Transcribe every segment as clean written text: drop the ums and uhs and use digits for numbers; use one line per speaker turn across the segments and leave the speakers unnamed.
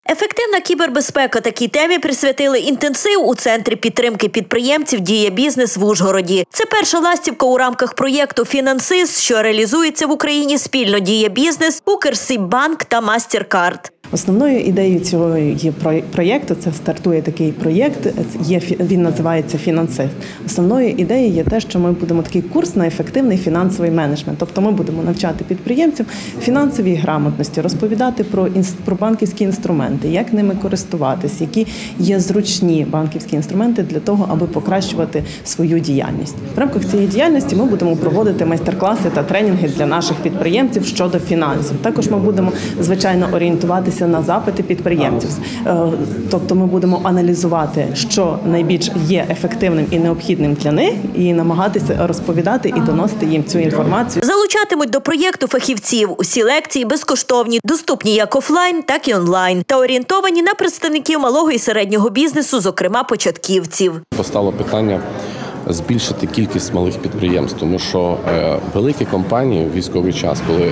Ефективна кібербезпека – такій темі присвятили інтенсив у Центрі підтримки підприємців «Дія Бізнес» в Ужгороді. Це перша ластівка у рамках проєкту «Фінансист», що реалізується в Україні спільно «Дія Бізнес», «Укрсиббанк» та «Мастеркард».
Основною ідеєю цього проєкту, це стартує такий проєкт, він називається «Фінансист». Основною ідеєю є те, що ми будемо такий курс на ефективний фінансовий менеджмент. Тобто ми будемо навчати підприємців фінансовій грамотності, розповідати про банківські інструменти, як ними користуватись, які є зручні банківські інструменти для того, аби покращувати свою діяльність. В рамках цієї діяльності ми будемо проводити майстер-класи та тренінги для наших підприємців щодо фінансів. Також ми будемо, звичайно, орієнтуватися на запити підприємців. Тобто ми будемо аналізувати, що найбільш є ефективним і необхідним для них, і намагатися розповідати і доносити їм цю інформацію.
Залучатимуть до проєкту фахівців. Усі лекції безкоштовні, доступні як офлайн, так і онлайн. Та орієнтовані на представників малого і середнього бізнесу, зокрема початківців.
Постало питання збільшити кількість малих підприємств, тому що великі компанії в військовий час, коли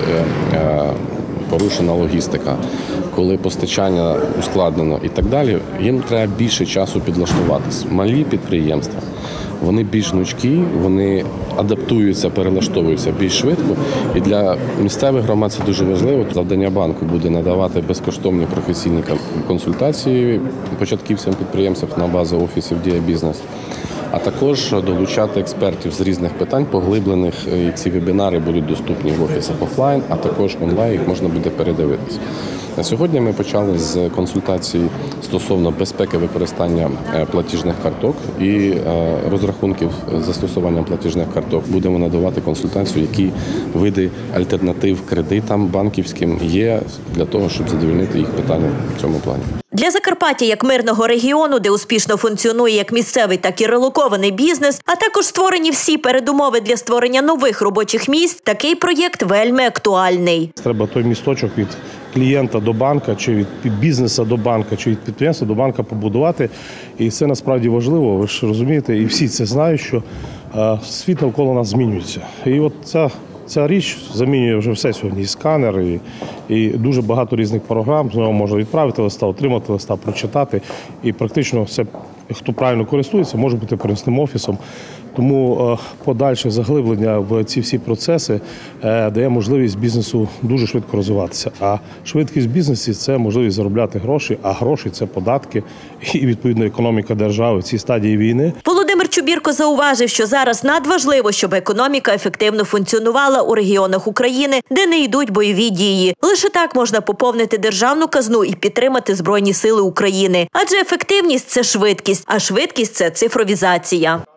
порушена логістика, коли постачання ускладнено і так далі, їм треба більше часу підлаштуватись. Малі підприємства, вони більш гнучкі, вони адаптуються, перелаштовуються більш швидко. І для місцевих громад це дуже важливо. Завдання банку буде надавати безкоштовні професійні консультації початківцям підприємців на базі офісів «Дія Бізнес», а також долучати експертів з різних питань поглиблених. І ці вебінари будуть доступні в офісах офлайн, а також онлайн, їх можна буде передивитися. На сьогодні ми почали з консультацій стосовно безпеки використання платіжних карток і розрахунків з застосуванням платіжних карток. Будемо надавати консультацію, які види альтернатив кредитам банківським є для того, щоб задовольнити їх питання в цьому плані.
Для Закарпаття як мирного регіону, де успішно функціонує як місцевий, так і релокований бізнес, а також створені всі передумови для створення нових робочих місць, такий проєкт вельми актуальний.
Треба той місточок від клієнта до банка, чи від бізнесу до банка, чи від підприємства до банка побудувати. І це насправді важливо, ви ж розумієте, і всі це знають, що світ навколо нас змінюється. І от ця річ замінює вже все сьогодні, і сканер, і дуже багато різних програм. З нього можна відправити листа, отримати листа, прочитати. І практично все, хто правильно користується, може бути переносним офісом. Тому подальше заглиблення в ці всі процеси дає можливість бізнесу дуже швидко розвиватися. А швидкість в бізнесі – це можливість заробляти гроші, а гроші – це податки і, відповідно, економіка держави в цій стадії війни.
Володимир Чубірко зауважив, що зараз надважливо, щоб економіка ефективно функціонувала у регіонах України, де не йдуть бойові дії. Лише так можна поповнити державну казну і підтримати Збройні сили України. Адже ефективність – це швидкість, а швидкість – це цифровізація.